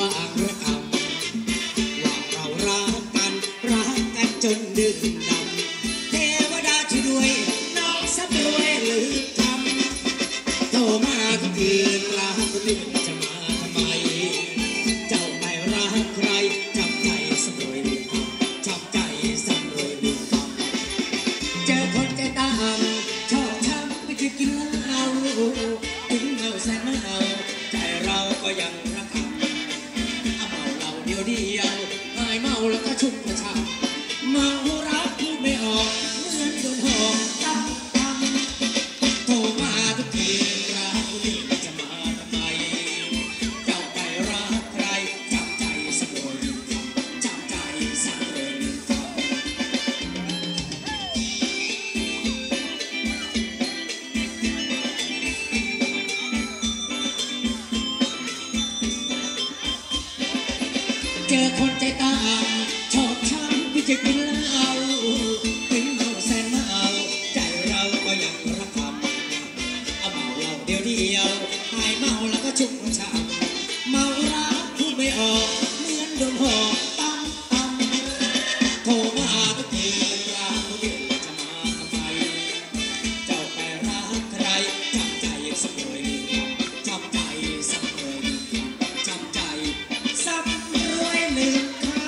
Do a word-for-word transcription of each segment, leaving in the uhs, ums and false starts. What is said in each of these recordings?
างระคำว่าเรารักกันรักกันจนดึกดำเทวดาช่วยด้วยน้องสักรวยหรือทำโทรมาทุกคืนรักคนอื่นจะมาทำไมเจ้าไม่รักใครจับใจสักรวยหรือทำจับใจสักรวยหรือทำเจอคนใจตามชอบช้ำไม่เคยกินเหล้าถึงเมาแสนเมาใจเราก็ยังรักกันเอาเมาเราเดียวเดียวหายเมาแล้วก็ชุ่มกระชากเมารักพูดไม่ออกเหมือนโดนหอกตั้งตั้งโทรมาทุกทีรักคนนี้จะมาทำไมเจ้าไปรักใครจับใจสักคนจับใจสักคนเจอคนใจตามชอบช้ำที่จะกินเหล้าถึงเมาแสนเมาใจเราก็ยังรักคำเอาเมาเราเดียวเดียวหายเมาแล้วก็ชุ่มฉ่ำเมารักพูดไม่ออกเหมือนโดนหอกตั้มตั้มโทรมาทุกทีรักคนอื่นจะมาทำไมเจ้าไปรักใครจับใจสักหน่อยหนึ่งจับใจสักหน่อยหนึ่งจับใจสักรวยหนึ่งคำ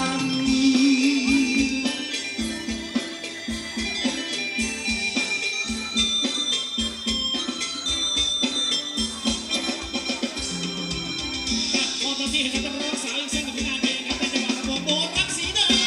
พอตอนนี้เห็นนักร้องสาวอีกเส้นกับพี่นาเองครับในจังหวัดระบบโบรักสีเดิม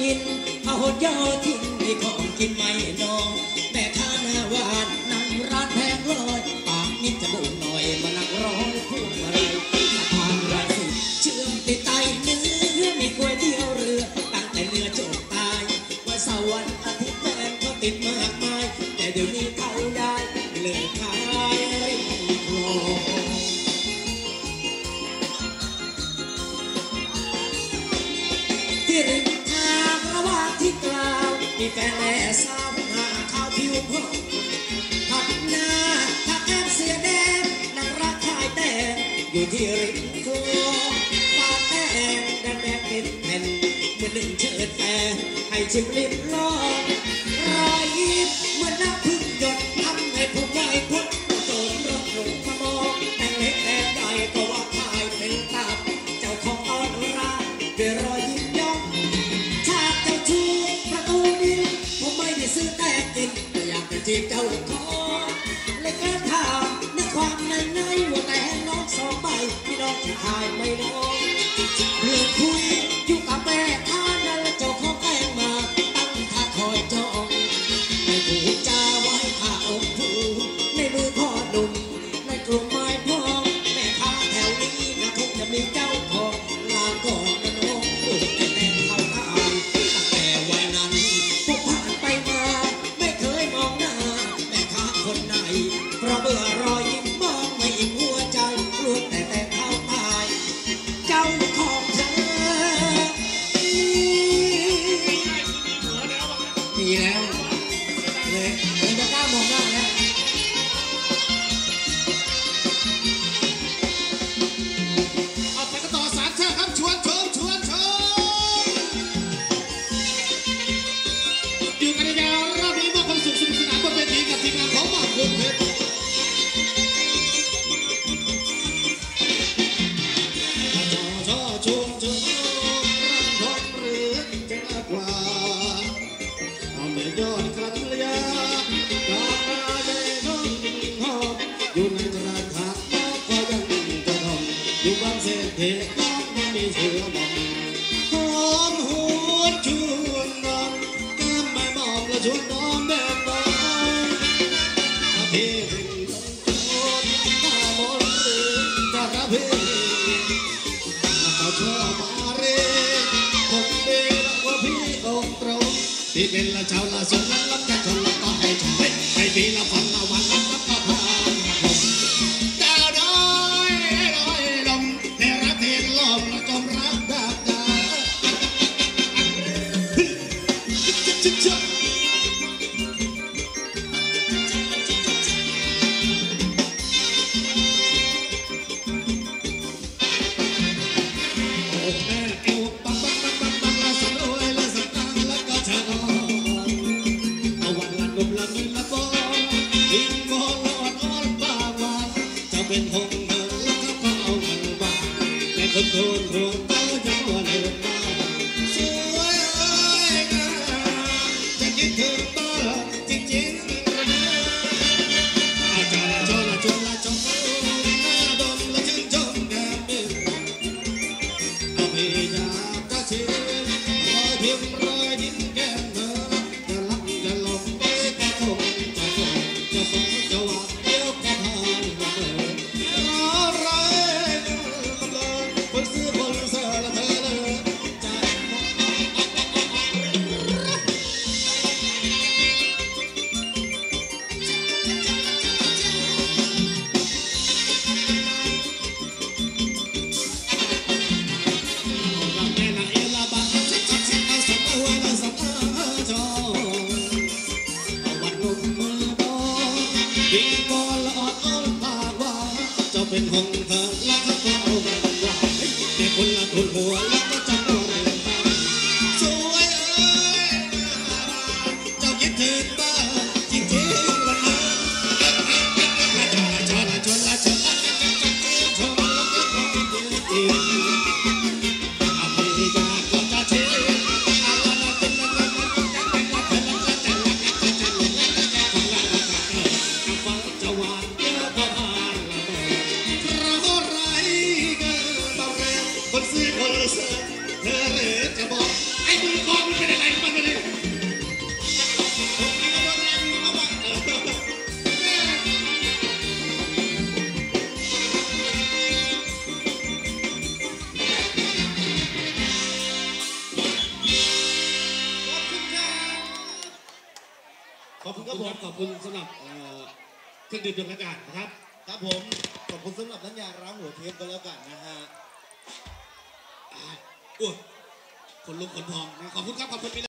นเอาหดยอทิ้งให้ของกินไม่นองแม่ค้าหน้าหวานนั่งร้านแพงลอยปากนิดจะบุกหน่อยมานั่งร้อยพุ่งมาเลยสะพานรังสิตเชื่อมติดไตเนื้อมีก๋วยเตี๋ยวเรือตั้งแต่เรือจบตายวันเสาร์วันอาทิตย์แฟนเขาติดมากมายแต่เดี๋ยวนี้เขาได้เลิกขายริมคลองที่ริมทางระหว่างที่กล่าวมีแฟนแม่สาวหาข้าวผิวพองผัดหน้าทักแอบเสียแดงนั่งรักขายแต่อยู่ที่ริมคลองปากแดงแดงแดงเป็นแผ่นเมื่อหนึ่งเชิดแฟนให้ชิมริมลองรอยยิ้มเมื่อน้ำพึ่งหยดทำให้ผมใหญ่พุทธโจรรถลงมามองแต่งเล็กแต่ใหญ่ก็ว่าขายเป็นตับเจ้าของต้อนรับด้วยรอยยิ้มย่องชาติเจ้าชู้ประตูนี้ผมไม่ได้ซื้อแต่กินแต่อยากจะจีบเจ้าของเลยกระถามนึกความในในว่าแต่น้องสองใบพี่น้องจะขายไม่น้องเรื่องคุยอยู่กับแม่ค้านั่นและเจ้าของแกงมาตั้งท่าคอยจองไม่พูดจาไว้ข้าอกผูในมือพ่อหนุ่มในกลุ่มไม้พองแม่ค้าแถวนี้นะคงจะมีเจ้าของลาก่อนนะน้องลูกแต่แต่เขาตายตั้งแต่วันนั้นพวกผ่านไปมาไม่เคยมองหน้าแม่ค้าคนไหนเพราะเบื่อรอยยิ้มมองไม่อิ่มหัวใจลูกแต่แต่เขาตายเจ้าของเธอมีแล้วเลยเลยจะกล้ามองหน้าแล้วเอาไปกันต่อสามชาติครับชวนชมชวนชมอยู่กันยาวรอบนี้มอบความสุขสนุกสนานบนเวทีกับทีมงานของหม่อมคุณเพชรชอชมชมรำทองหรือจะมากกว่าเอาแม่ยอดกระยาดอกมาเด่นหอมอยู่ในกระถางน้องก็ยังจะทองอยู่บ้านเศรษฐีน้องไม่มีเชื่อมองหอมหัวชวนนอนแก้มไม่มองและชวนนอนแดงนอนอาพี่ถึงคนหน้ามนหรือจะกระพี่ชอบมาเรียนผมเดียวว่าพี่องค์ตรงที่เป็นละเจ้าละสนนั้นรับแต่ชนแล้วก็ให้ชมให้ปีละฝันละวันแล้วก็พาดาวดอยดอยลมแต่รักเห็นลมและจมรักแบบดาจิ๊จิ๊เป็นหงเหินแล้วก็เอาเงินบ้านและคนโทนรวมก็จะว่าเดินบ้านสวยเอ้ยนะจะคิดถึงบ้านจริงๆนะอาจารย์ชนละชนละชมหน้าดมละชื่นชมแก้มดินเอาพี่อยากจะเชื่อรอยพิมพ์รอยยิ้มแก้มเธอจะรักจะหลงไปก็คงจะคงจะคงจะหวังเดียวก็ผ่านมาเลยคนซื้อคนเสือละเธอเลยใจแม่ละเอละบังเอาสับเอาไว้ละสับเอาจอเอาวัดลงมือบอดิ้งบอลละออดอ้อนปากว่าจะเป็นหงเธอละเขาก็เอาไปว่าแต่คนละทุนหัวแล้วก็จะเอาเรื่องบ้านสวยเอ้ยเจ้าคิดถึงบ้านจริงๆละนะละชนละชนละชนละชนละชนละชนละอาพี่อยากก็จะเชื่ออาละละเป็นละละละเป็นละละจะละจะละละจะละละจะฟังจะหวานเยอะพอผ่านละเพราะไรกันบางแรงคนซื้อคนเสือเธอเหลือจะบอกไอ้มือกองมันเป็นอะไรำหรับเครื่องดื่มดื่มอากาศนะครับครับผมขอบคุณสำหรับน้ำยาล้างหัวเทปก็แล้วกันนะฮะอ้วคนลุกคนพองนะขอบคุณครับขอบคุณ